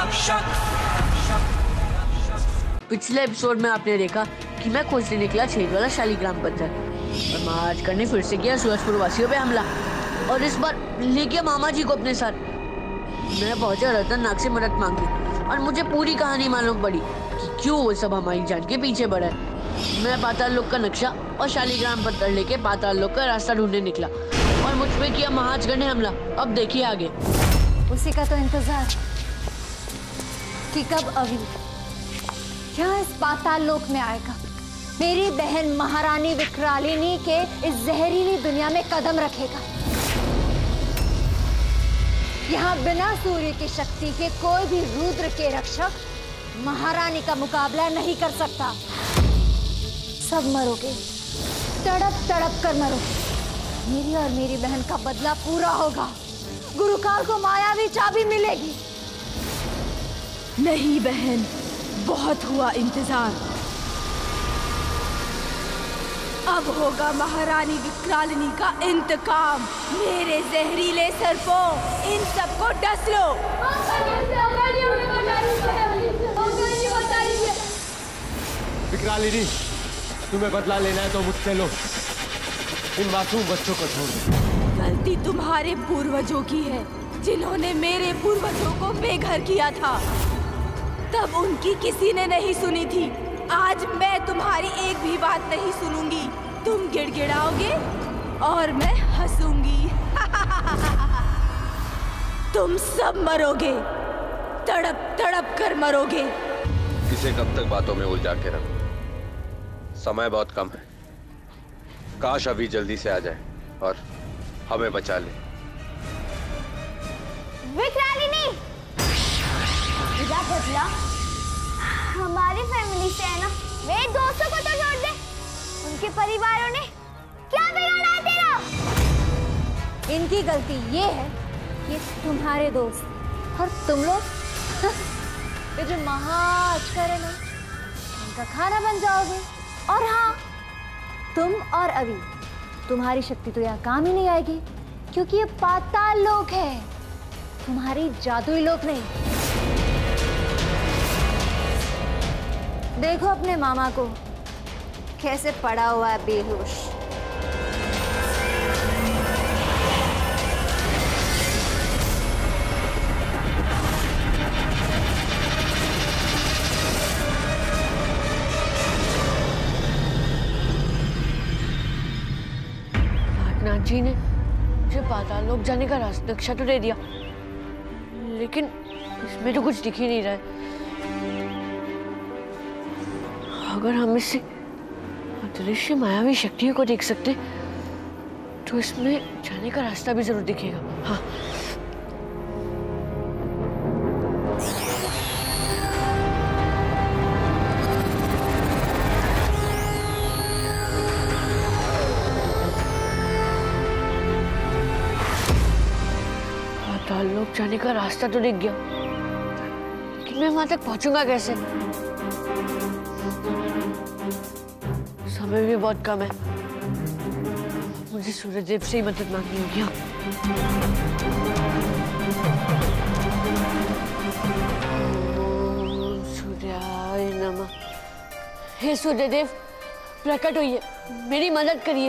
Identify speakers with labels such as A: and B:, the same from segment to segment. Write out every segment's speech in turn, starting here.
A: पिछले एपिसोड में आपने देखा कि मैं खोजने निकला छेद वाला शालिग्राम पत्थर और महाराज ने फिर से किया सूरजपुर वासियों पे हमला और इस बार ले गया मामा जी को अपने साथ। मैं पहुंचा रतननाग से मदद मांगी और मुझे पूरी कहानी मालूम पड़ी कि क्यों वो सब हमारी जान के पीछे बढ़े। मैं पाताल लोक का नक्शा और शालिग्राम पत्थर लेके पाताल लोक का रास्ता ढूंढने निकला और मुझ पे किया महाराजगढ़ ने हमला। अब देखिए आगे।
B: उसी का तो इंतजार कि कब अभी यहाँ इस पाताल लोक में आएगा, मेरी बहन महारानी विकरालिनी के इस जहरीली दुनिया में कदम रखेगा। यहाँ बिना सूर्य की शक्ति के कोई भी रुद्र के रक्षक महारानी का मुकाबला नहीं कर सकता। सब मरोगे, तड़प तड़प कर मरोगे। मेरी और मेरी बहन का बदला पूरा होगा। गुरुकाल को मायावी चाबी मिलेगी।
C: नहीं बहन, बहुत हुआ इंतजार। अब होगा महारानी विकरालिनी का इंतकाम। मेरे जहरीले सर्पों, इन सबको डस लो।
D: विकरालिनी, तुम्हें बदला लेना है तो मुझसे लो। इन मासूम बच्चों को छोड़ दो।
C: गलती तुम्हारे पूर्वजों की है, जिन्होंने मेरे पूर्वजों को बेघर किया था। तब उनकी किसी ने नहीं सुनी थी। आज मैं तुम्हारी एक भी बात नहीं सुनूंगी। तुम गिड़गिड़ाओगे और मैं हंसूंगी। तुम सब मरोगे, तड़प तड़प कर मरोगे।
E: इसे कब तक बातों में उलझा के रखो? समय बहुत कम है। काश अभी जल्दी से आ जाए और हमें बचा ले।
B: विकरालिनी, क्या बदला हमारी फैमिली से है ना? मेरे दोस्तों को तो छोड़ दे, उनके परिवारों ने क्या बिगाड़ा है तेरा? इनकी गलती ये है कि तुम्हारे दोस्त और तुम लोग ये जो महाअक्षर है ना, उनका खाना बन जाओगे। और हाँ, तुम और अभी, तुम्हारी शक्ति तो यहाँ काम ही नहीं आएगी, क्योंकि ये पाताल लोक है, तुम्हारी जादुई लोक नहीं। देखो अपने मामा को कैसे पड़ा हुआ है बेहोश।
A: नाथ जी ने मुझे पाताल लोक जाने का रास्ता नक्शा तो दे दिया, लेकिन इसमें तो कुछ दिख ही नहीं रहा है। अगर हम इससे अदृश्य मायावी शक्तियों को देख सकते तो इसमें जाने का रास्ता भी जरूर दिखेगा। हाँ, पाताल लोक जाने का रास्ता तो दिख गया, लेकिन मैं वहां तक पहुंचूंगा कैसे? समय भी बहुत कम है। मुझे सूर्यदेव से ही मदद मांगनी होगी। ओम सूर्याय नमः। हे सूर्यदेव, प्रकट होइए, मेरी मदद करिए।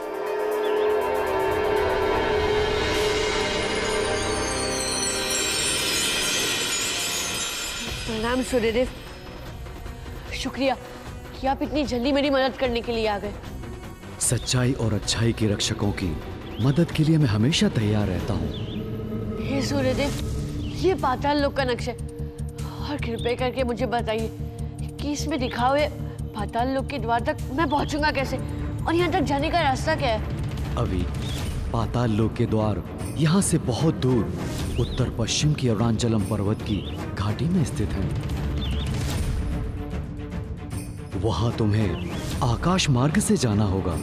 A: प्रणाम सूर्यदेव, शुक्रिया कि आप इतनी जल्दी मेरी मदद करने के लिए आ गए।
F: सच्चाई और अच्छाई के रक्षकों की मदद के लिए मैं हमेशा तैयार रहता हूँ।
A: हे सूर्यदेव, ये पाताल लोक का नक्शा और कृपया करके मुझे बताइए कि इसमें दिखा हुए पाताल लोक के द्वार तक मैं पहुंचूंगा कैसे और यहाँ तक जाने का रास्ता क्या है?
F: अभी पाताल लोक के द्वार यहाँ से बहुत दूर उत्तर पश्चिम की अरुणाचलम पर्वत की घाटी में स्थित है। वहां तुम्हें आकाश मार्ग से जाना होगा।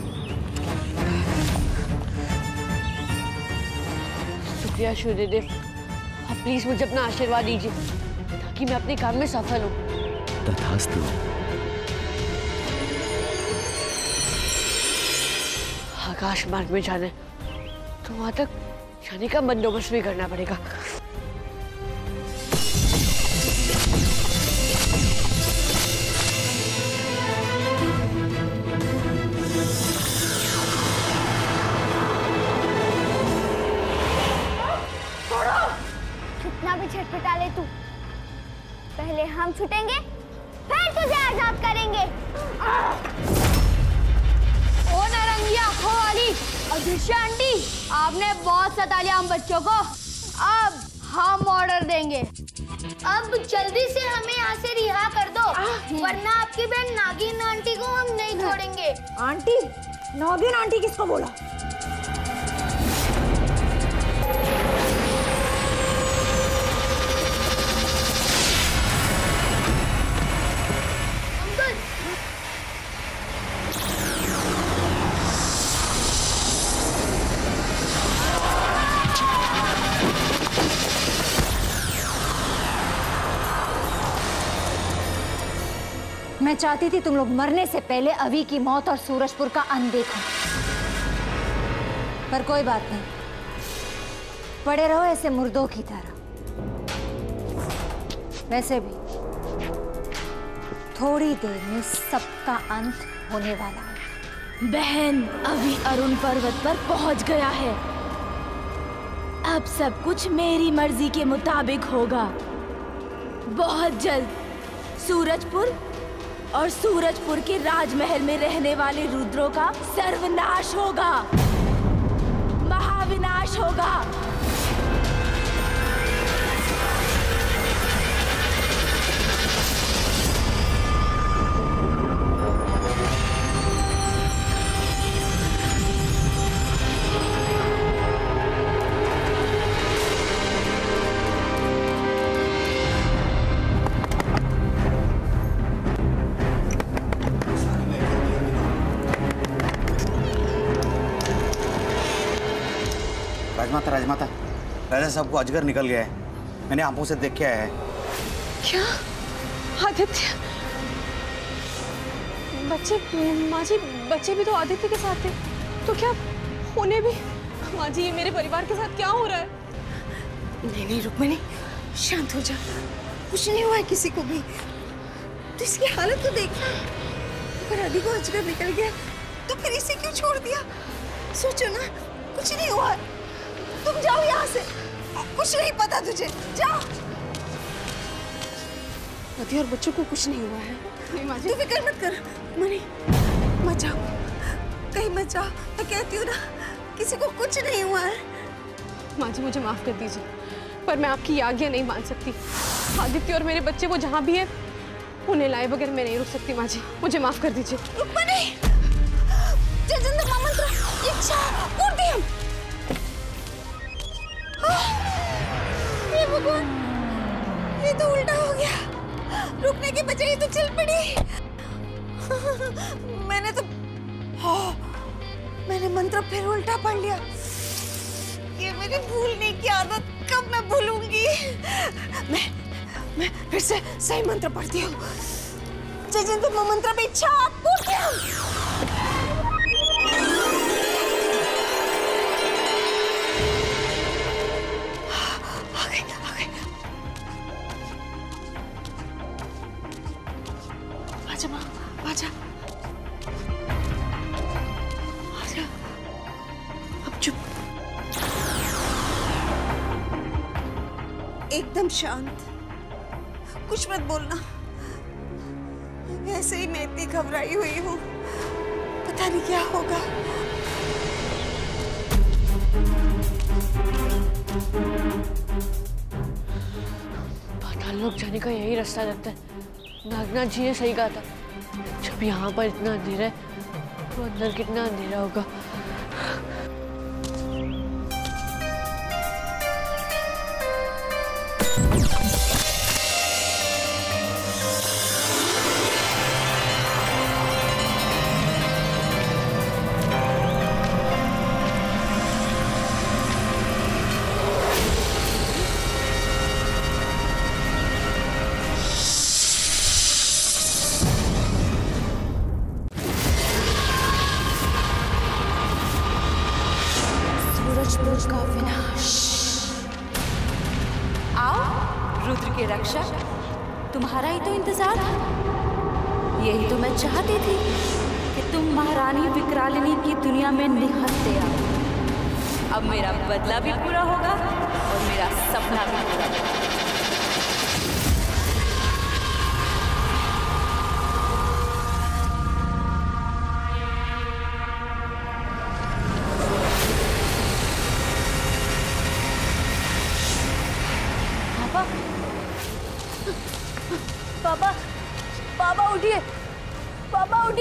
A: शुक्रिया सूर्यदेव, आप प्लीज मुझे अपना आशीर्वाद दीजिए ताकि मैं अपने काम में सफल हूँ।
F: तथास्तु।
A: आकाश मार्ग में जाना है तो वहां तक जाने का बंदोबस्त भी करना पड़ेगा।
B: ले तू। पहले हम छूटेंगे, फिर तुझे आजाद करेंगे।
G: ओ नारंगी आंखों वाली अदृश्य आंटी, आपने बहुत सता लिया हम बच्चों को। अब हम ऑर्डर देंगे।
B: अब जल्दी से हमें यहाँ से रिहा कर दो, वरना आपकी बहन नागिन आंटी को हम नहीं छोड़ेंगे।
C: आंटी? नागिन आंटी किसको बोला?
H: मैं चाहती थी तुम लोग मरने से पहले अभी की मौत और सूरजपुर का अंत देखो, पर कोई बात नहीं, पड़े रहो ऐसे मुर्दों की तरह। वैसे भी थोड़ी देर में सबका अंत होने वाला है।
C: बहन, अभी अरुण पर्वत पर पहुंच गया है। अब सब कुछ मेरी मर्जी के मुताबिक होगा। बहुत जल्द सूरजपुर और सूरजपुर के राजमहल में रहने वाले रुद्रों का सर्वनाश होगा, महाविनाश होगा।
I: राजमाता, राजमाता, राजा साहब को अजगर निकल गया है। मैंने आंखों से देख के आया है।
C: क्या? आदित्य? बच्चे, माँ जी, बच्चे भी तो आदित्य के साथ थे, तो क्या उन्हें भी? माँ जी, ये मेरे परिवार के साथ क्या हो रहा है? नहीं नहीं रुक्मिणी, शांत हो जा। कुछ नहीं हुआ है किसी को भी। तो इसकी हालत तो देखना। पर अभी को अजगर निकल गया, तो फिर इसे क्यों छोड़ दिया? सोचो ना, कुछ नहीं हुआ है। तुम जाओ यहाँ से, कुछ नहीं पता तुझे, जाओ। और बच्चों को कुछ नहीं हुआ है। नहीं माँ जी, तू फिक्र मत कर। मनी, मत जाओ, कहीं मत जाओ। मैं कहती हूँ ना, किसी को कुछ नहीं हुआ है। माँ जी, मुझे माफ कर दीजिए, पर मैं आपकी आज्ञा नहीं मान सकती। आदित्य और मेरे बच्चे वो जहाँ भी है, उन्हें लाए बगैर मैं नहीं रुक सकती। माँ जी, मुझे माफ कर दीजिए। रुक्मिणी, जयचंद्र महामंत्र, इच्छा पूर्ति हम। ये भगवान, ये तो उल्टा हो गया। रुकने के बजाय तो चल पड़ी। मैंने मंत्र फिर उल्टा पढ़ लिया। ये मेरी भूलने की आदत कब मैं भूलूंगी? मैं फिर से सही मंत्र पढ़ती हूँ। जयचंद्र मंत्र में इच्छा पूर्ति आजा, आजा, अब चुप, एकदम शांत, कुछ मत बोलना। वैसे ही मैं इतनी घबराई हुई हूँ, पता नहीं क्या होगा।
A: पाताल लोक जाने का यही रास्ता लगता है। नागनाथ जी ने सही कहा था, जब यहाँ पर इतना अंधेरा है, तो अंदर कितना अंधेरा होगा।
C: का विनाश। आओ रुद्र के रक्षक, तुम्हारा ही तो इंतजार था। यही तो मैं चाहती थी कि तुम महारानी विकरालिनी की दुनिया में निहत्ते आओ। अब मेरा बदला भी पूरा होगा और मेरा सपना भी पूरा होगा।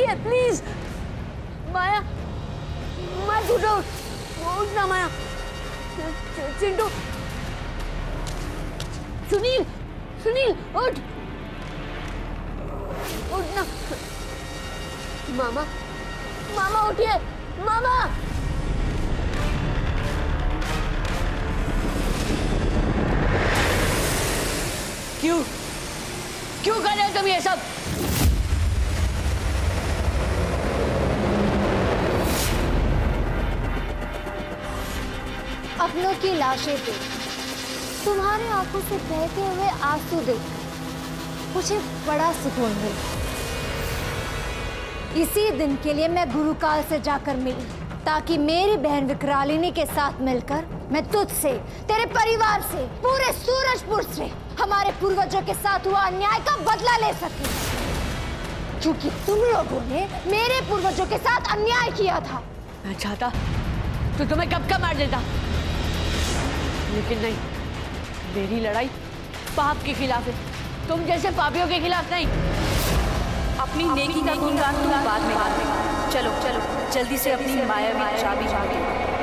A: उठिए प्लीज। माया, मत उठो, उठना माया। चिंटू, सुनील, सुनील उठ, उठना। मामा, मामा उठिए, मामा। क्यों क्यों कर रहे हो तुम ये सब?
H: अपनों की लाशें पे तुम्हारे आंखों से बहते हुए आंसू देख मुझे बड़ा सुकून मिला। इसी दिन के लिए मैं गुरुकाल से जाकर मिली ताकि मेरी बहन विकरालिनी के साथ मिलकर मैं तुझसे, तेरे परिवार से, पूरे सूरजपुर से हमारे पूर्वजों के साथ हुआ अन्याय का बदला ले सकूं। क्योंकि तुम लोगों ने मेरे पूर्वजों के साथ अन्याय किया था।
A: मैं चाहता तो तुम्हें कब का मार देता, लेकिन नहीं। मेरी लड़ाई पाप के खिलाफ है, तुम जैसे पापियों के खिलाफ नहीं।
C: अपनी नेकी का गुणगान तुम बाद में गाना। चलो चलो जल्दी से अपनी मायावी चाबी मांगे।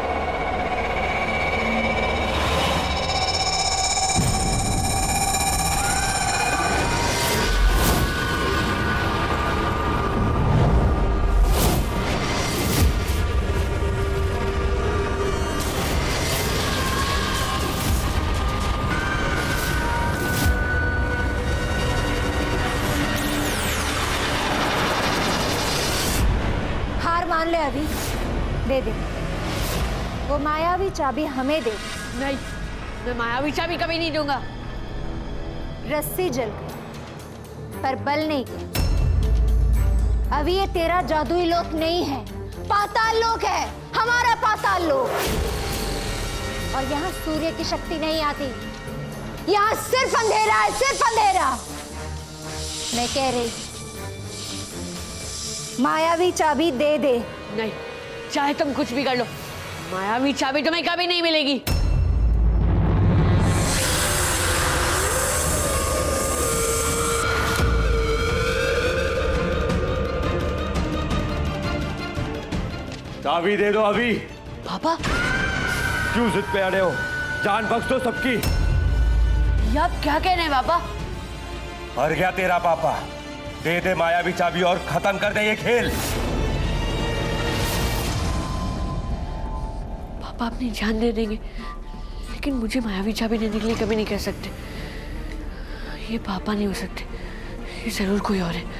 H: मान ले अभी, दे दे वो मायावी चाबी हमें दे।
A: नहीं, मैं मायावी चाबी कभी नहीं दूंगा।
H: रस्सी जल गई पर बल नहीं गया। अभी ये तेरा जादुई लोक नहीं है, पाताल लोक है, हमारा पाताल लोक। और यहाँ सूर्य की शक्ति नहीं आती, यहाँ सिर्फ अंधेरा है, सिर्फ अंधेरा। मैं कह रही मायावी चाबी दे दे।
A: नहीं, चाहे तुम कुछ भी कर लो, मायावी चाबी तुम्हें कभी नहीं मिलेगी।
D: चाबी दे दो अभी।
A: पापा,
D: क्यों जिद पे अड़े हो? जान बख्श दो सबकी।
A: ये आप क्या कह रहे हैं पापा?
D: मर गया तेरा पापा, दे दे मायावी चाबी और खत्म कर दे ये खेल।
A: पापा अपनी जान दे देंगे, लेकिन मुझे मायावी चाबी देने के लिए कभी नहीं कह सकते। ये पापा नहीं हो सकते, ये जरूर कोई और है।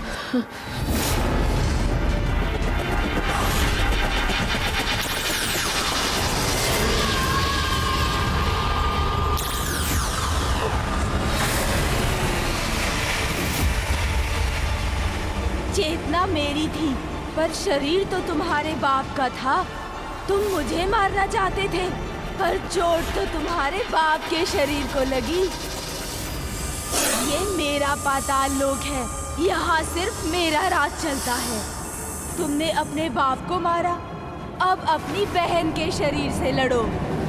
C: चेतना मेरी थी पर शरीर तो तुम्हारे बाप का था। तुम मुझे मारना चाहते थे पर चोट तो तुम्हारे बाप के शरीर को लगी। ये मेरा पाताल लोक है, यहाँ सिर्फ मेरा राज चलता है। तुमने अपने बाप को मारा, अब अपनी बहन के शरीर से लड़ो।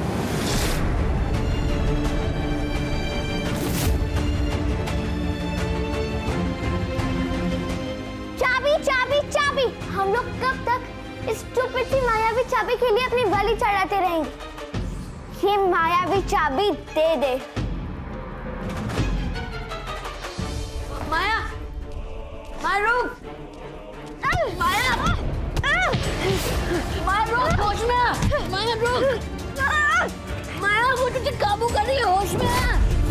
B: चाबी, हम लोग कब तक इस स्टूपिड सी मायावी चाबी के लिए अपनी बलि चढ़ाते रहेंगे? ये मायावी चाबी दे दे।
A: माया, माया रुक, माया, माया रुक, होश में आ, माया रुक, माया वो तुझे काबू कर रही है, होश में आ।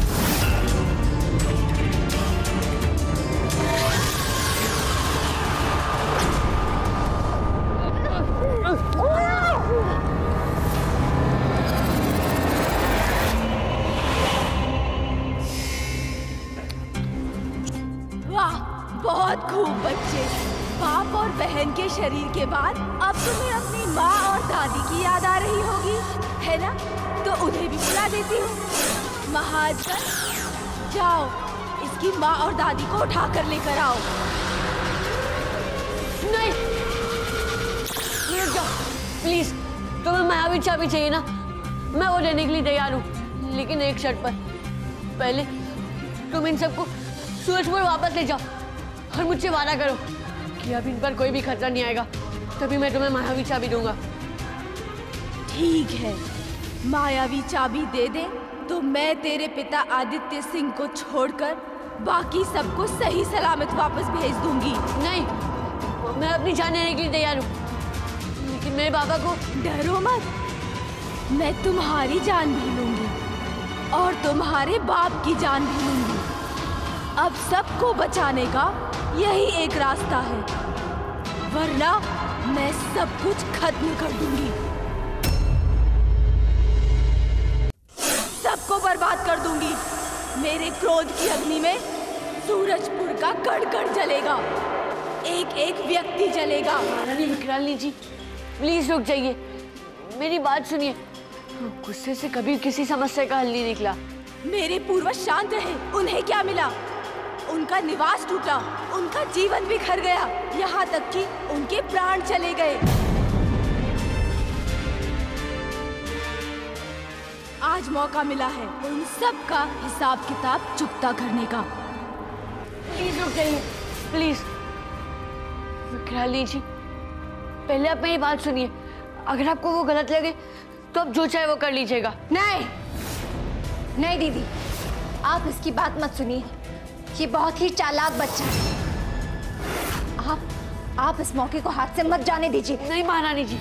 C: बहुत खूब बच्चे। बाप और बहन के शरीर के बाद अब तुम्हें अपनी माँ और दादी की याद आ रही होगी, है ना? तो उन्हें भी बुला देती हूँ। महाजन, जाओ इसकी माँ और दादी को उठा कर लेकर आओ।
A: नहीं, रुक जाओ प्लीज। तुम्हें मायावी चाबी चाहिए ना, मैं वो देने के लिए तैयार हूँ, लेकिन एक शर्त पर। पहले तुम इन सबको सूरजपुर वापस ले जाओ और मुझसे वादा करो कि अब इन पर कोई भी खतरा नहीं आएगा, तभी मैं तुम्हें मायावी चाबी दूंगा।
C: ठीक है, मायावी चाबी दे दे तो मैं तेरे पिता आदित्य सिंह को छोड़कर बाकी सबको सही सलामत वापस भेज दूंगी।
A: नहीं, मैं अपनी जान देने के लिए तैयार हूँ, लेकिन मेरे बाबा को।
C: डरो मत, मैं तुम्हारी जान भी लूंगी और तुम्हारे बाप की जान भी लूंगी। अब सबको बचाने का यही एक रास्ता है, वरना मैं सब कुछ खत्म कर दूंगी, सबको बर्बाद कर दूंगी। मेरे क्रोध की अग्नि में सूरजपुर का कण-कण जलेगा, एक एक व्यक्ति जलेगा।
A: महारानी विकराली जी, प्लीज रुक जाइए, मेरी बात सुनिए। गुस्से से कभी किसी समस्या का हल नहीं निकला।
C: मेरे पूर्वज शांत रहे, उन्हें क्या मिला? उनका निवास टूटा, उनका जीवन बिखर गया, यहाँ तक कि उनके प्राण चले गए। आज मौका मिला है उन सब का हिसाब किताब चुकता करने का।
A: प्लीज रुक जाइए, प्लीज। विकराली जी, पहले आप मेरी बात सुनिए। अगर आपको वो गलत लगे तो आप जो चाहे वो कर लीजिएगा।
H: नहीं नहीं दीदी, आप इसकी बात मत सुनिए, ये बहुत ही चालाक बच्चा है। आप इस मौके को हाथ से मत जाने दीजिए।
A: नहीं महारानी जी,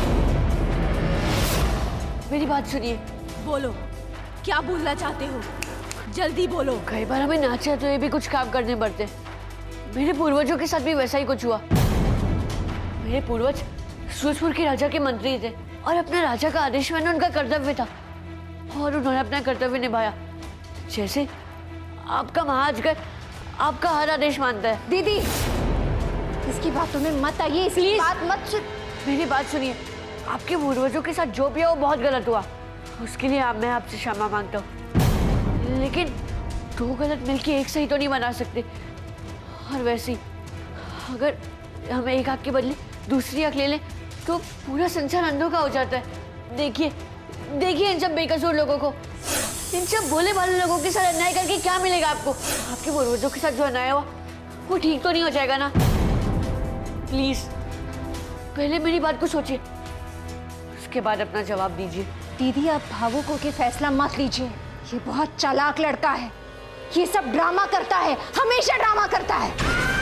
A: मेरी बात सुनिए।
C: बोलो, क्या बोलना चाहते हो? जल्दी बोलो।
A: कई बार हमें ना चाहे तो ये भी कुछ काम करने पड़ते। मेरे पूर्वजों के साथ भी वैसा ही कुछ हुआ। मेरे पूर्वज सूरजपुर के राजा के मंत्री थे और अपने राजा का आदेश मानना उनका कर्तव्य था, और उन्होंने अपना कर्तव्य निभाया। जैसे आपका महाराजगढ़ आपका हर आदेश मानता है।
H: दीदी, इसकी बातों में मत आइए, इसकी बात मत सुन।
A: मेरी बात सुनिए। आपके पूर्वजों के साथ जो भी है वो बहुत गलत हुआ, उसके लिए मैं आपसे क्षमा मांगता हूँ। लेकिन दो गलत मिलके एक सही तो नहीं बना सकते। और वैसे ही अगर हम एक आँख के बदले दूसरी आँख ले लें तो पूरा संसार अंधों का हो जाता है। देखिए देखिए इन सब बेकसूर लोगों को, इन सब भोले भाले लोगों के साथ अन्याय करके क्या मिलेगा आपको? आपके पूर्वजों के साथ जो अन्याय हुआ वो ठीक तो नहीं हो जाएगा ना? प्लीज पहले मेरी बात को सोचिए, उसके बाद अपना जवाब दीजिए।
H: दीदी, आप भावुक होकर फैसला मत लीजिए, ये बहुत चालाक लड़का है, ये सब ड्रामा करता है, हमेशा ड्रामा करता है।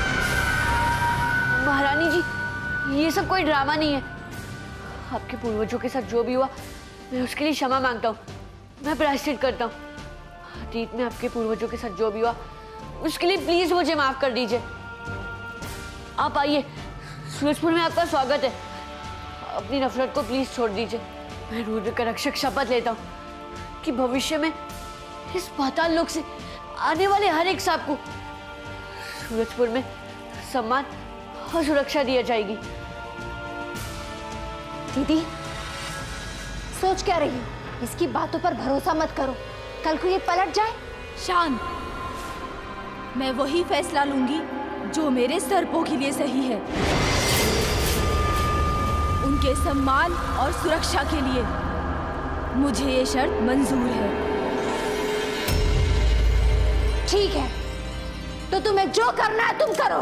A: महारानी जी, ये सब कोई ड्रामा नहीं है। आपके पूर्वजों के साथ जो भी हुआ मैं उसके लिए क्षमा मांगता हूँ, मैं प्रायश्चित करता हूँ। अतीत में आपके पूर्वजों के साथ जो भी हुआ उसके लिए प्लीज मुझे माफ कर दीजिए। आप आइए, सूरजपुर में आपका स्वागत है। अपनी नफरत को प्लीज छोड़ दीजिए। मैं रुद्र का रक्षक शपथ लेता हूँ कि भविष्य में इस पाताल लोक से आने वाले हर एक सांप को सूरजपुर में सम्मान और सुरक्षा दिया जाएगी।
H: दीदी, सोच क्या रही हो? इसकी बातों पर भरोसा मत करो, कल को ये पलट जाए।
C: शांत, मैं वही फैसला लूंगी जो मेरे सर्पों के लिए सही है, उनके सम्मान और सुरक्षा के लिए। मुझे ये शर्त मंजूर है।
H: ठीक है, तो तुम्हें जो करना है तुम करो।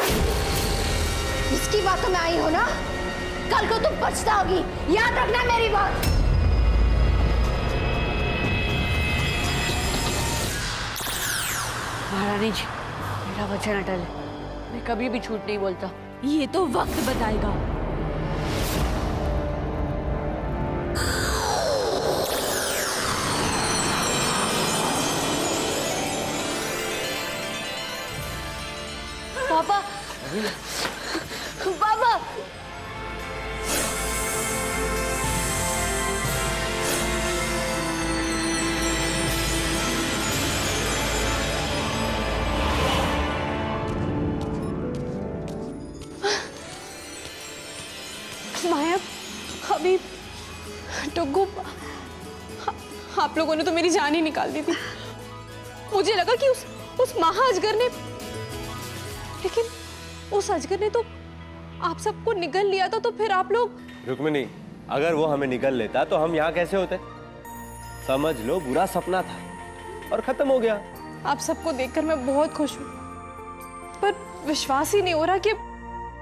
H: इसकी बातों में आई हो ना, कल को तुम पछताओगी, याद रखना मेरी बात।
A: महारानी जी, मेरा वचन अटल है, मैं कभी भी झूठ नहीं बोलता।
C: ये तो वक्त बताएगा।
A: पापा, पापा,
J: माया, अभी टुग्गू, आप लोगों ने तो मेरी जान ही निकाल दी थी। मुझे लगा कि उस महा अजगर ने, लेकिन उस अजगर ने तो आप सबको निगल लिया था। तो फिर आप लोग।
D: रुक्मिणी, अगर वो हमें निगल लेता तो हम यहाँ कैसे होते? समझ लो बुरा सपना था और खत्म हो गया।
J: आप सबको देखकर मैं बहुत खुश हूँ, पर विश्वास ही नहीं हो रहा कि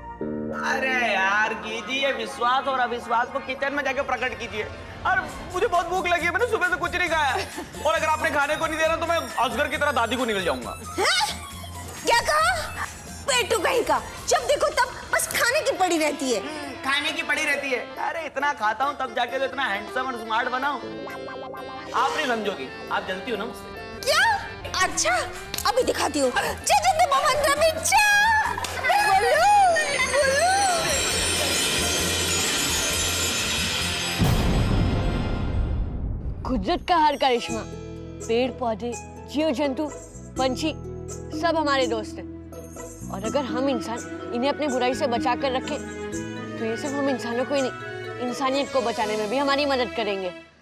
K: अरे यार कीजिए विश्वास और अविश्वास को किचन में जाके प्रकट कीजिए। और मुझे बहुत भूख लगी है, मैंने सुबह से कुछ नहीं खाया। और अगर आपने खाने को नहीं दे रहा तो मैं अजगर की तरह दादी को निकल जाऊंगा।
L: क्या कहा? पेटू कहीं का, जब देखो तब बस खाने की पड़ी रहती है।
K: खाने की पड़ी रहती है। अरे इतना खाता हूँ तब जाके तो इतना हैंडसम और स्मार्ट बना हूँ। आप नहीं समझोगी, आप जलती हो ना मुझसे।
L: क्या? अच्छा अभी दिखाती हूँ।
A: कुदरत का हर करिश्मा, पेड़ पौधे, जीव जंतु, पंछी सब हमारे दोस्त हैं। और अगर हम इंसान इन्हें अपनी बुराई से बचा कर रखें तो ये सब हम इंसानों को ही नहीं, इंसानियत को बचाने में भी हमारी मदद करेंगे।